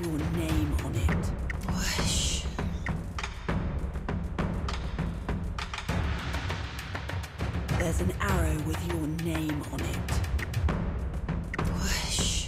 your name on it. Whoosh. There's an arrow with your name on it. Whoosh.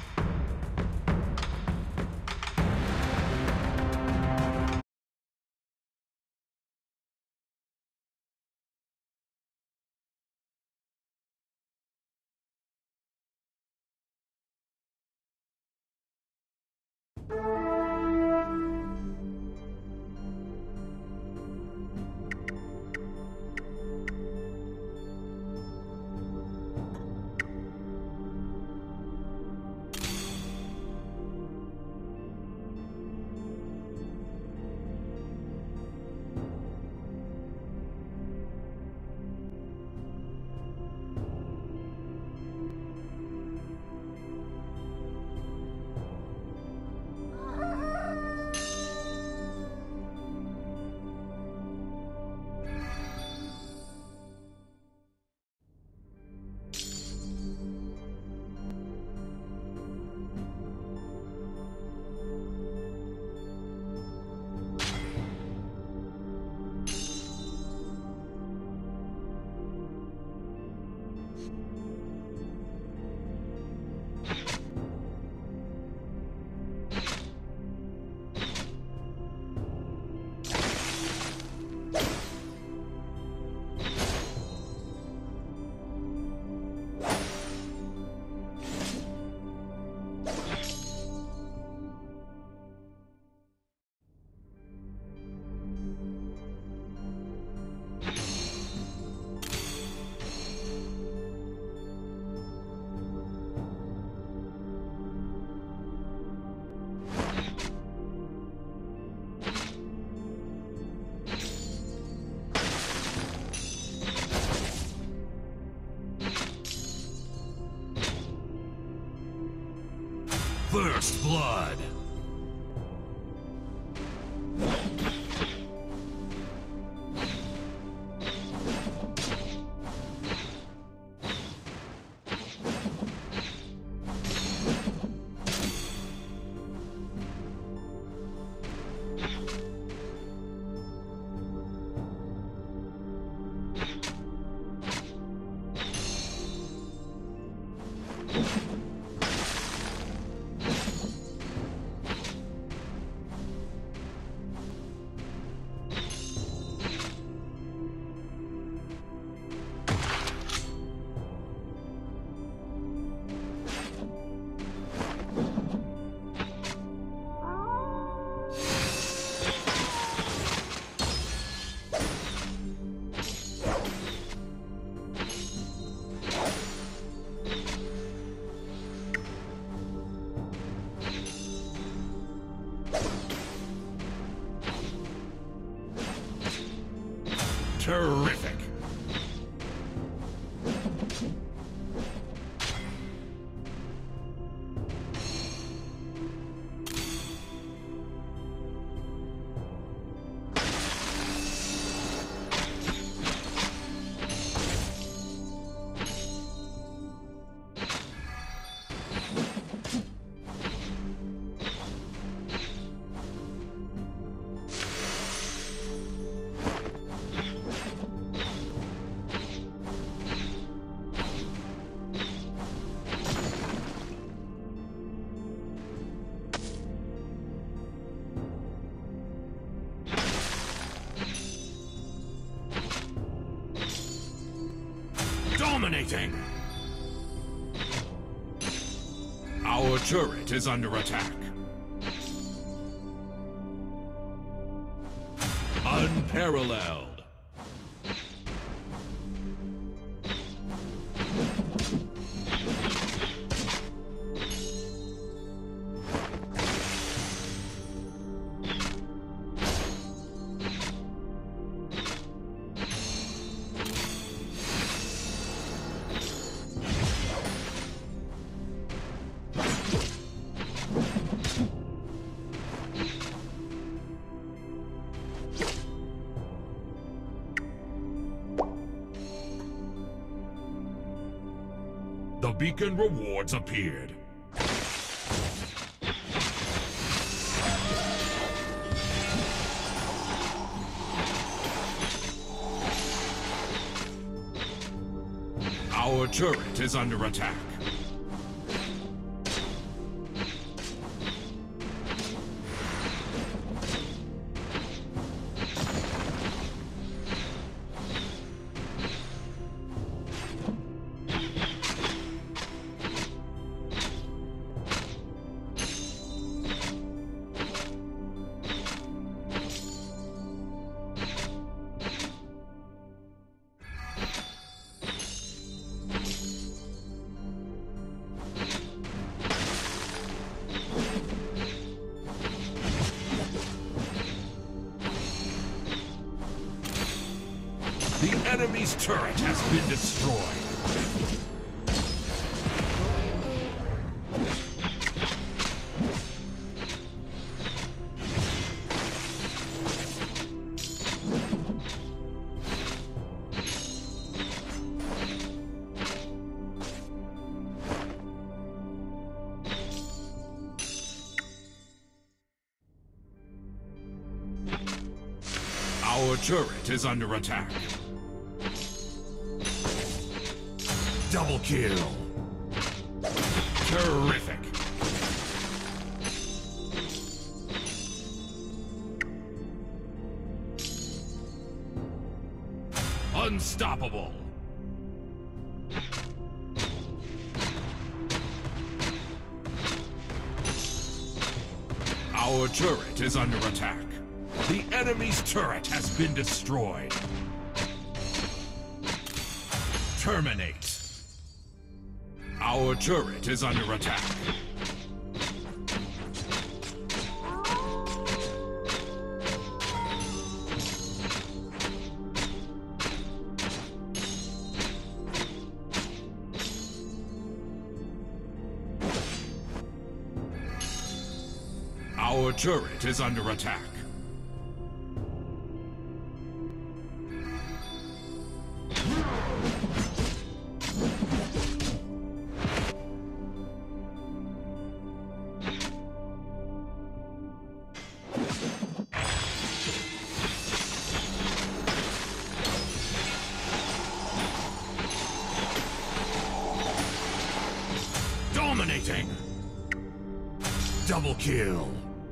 First blood. Terrific. Dominating! Our turret is under attack. Unparalleled. The beacon rewards appeared. Our turret is under attack. The enemy's turret has been destroyed. Our turret is under attack. Double kill. Terrific. Unstoppable. Our turret is under attack. The enemy's turret has been destroyed. Terminate. Our turret is under attack. Our turret is under attack. Dominating! Double kill!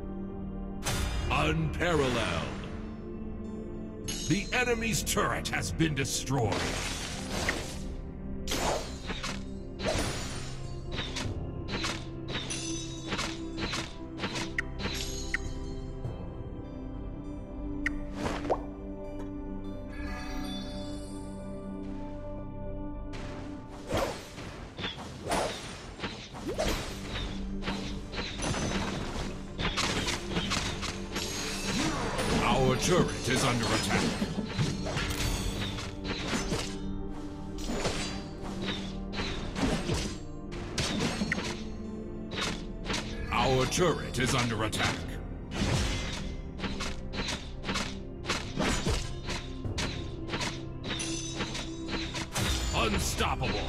Unparalleled! The enemy's turret has been destroyed. Our turret is under attack. Our turret is under attack. Unstoppable!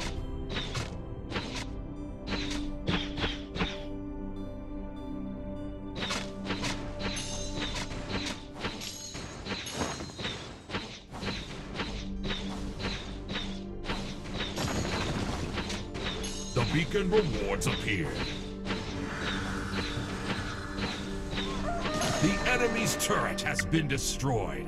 The beacon rewards appeared. The enemy's turret has been destroyed.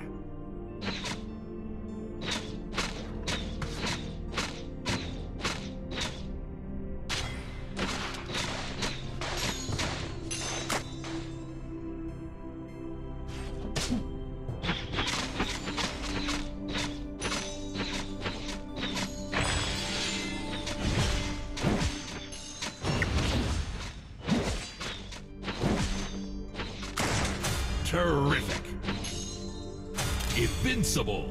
Terrific! Invincible!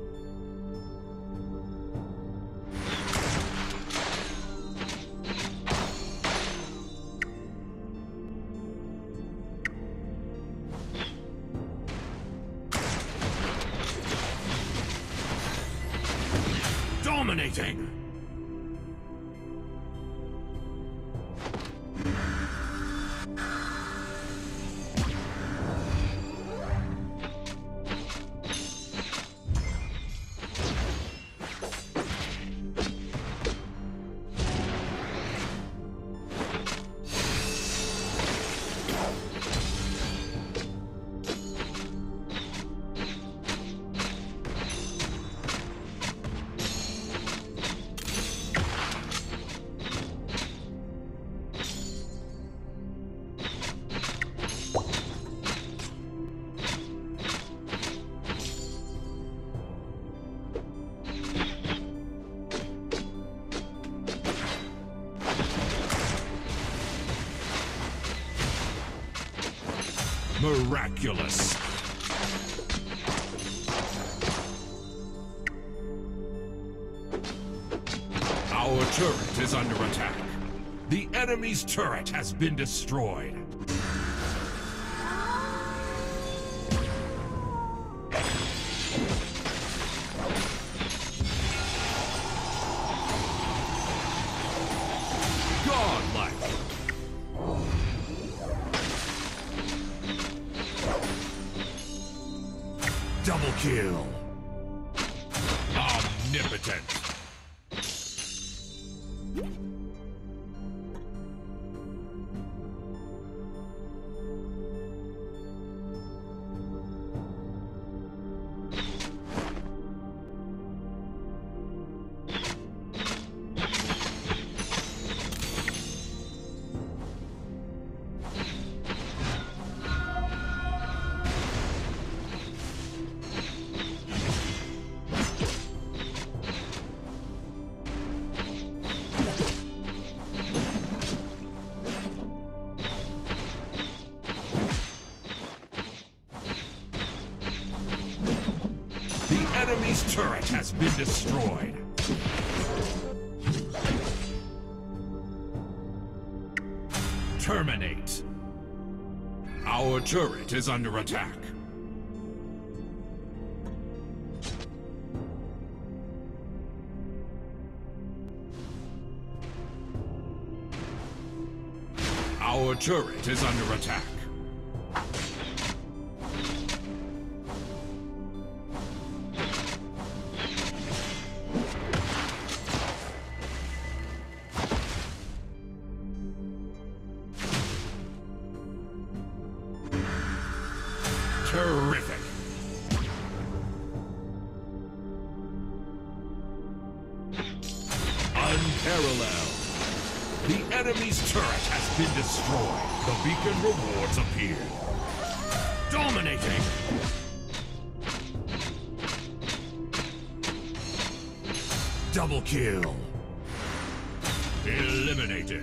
Dominating! Miraculous. Our turret is under attack. The enemy's turret has been destroyed. Godlike. Double kill. Omnipotent. The enemy's turret has been destroyed. Terminate. Our turret is under attack. Our turret is under attack. Terrific. Unparalleled. The enemy's turret has been destroyed. The beacon rewards appear. Dominating. Double kill. Eliminated.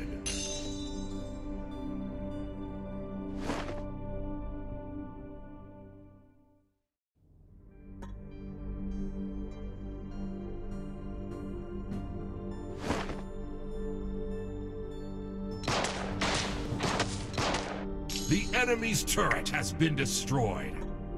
The enemy's turret has been destroyed.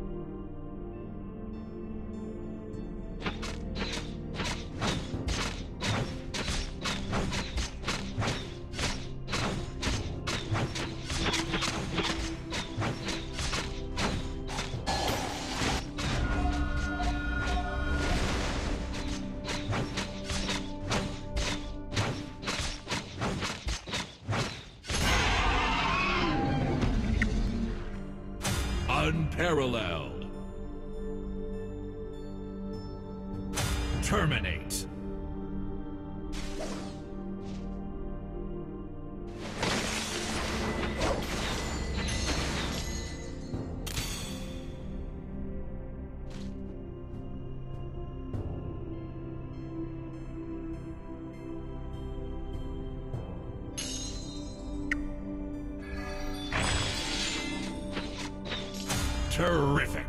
Unparalleled. Terminate. Terrific.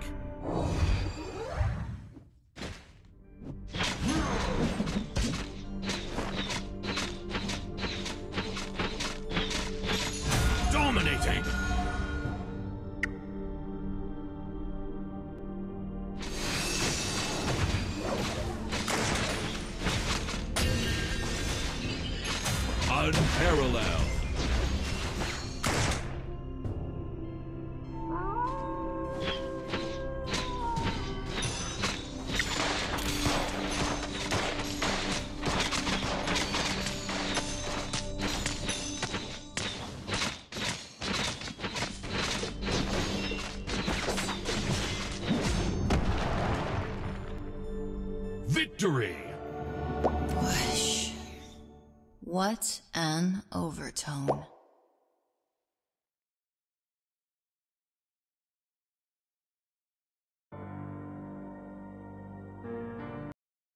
Dominating. Unparalleled. Victory! Whoosh. What an overtone.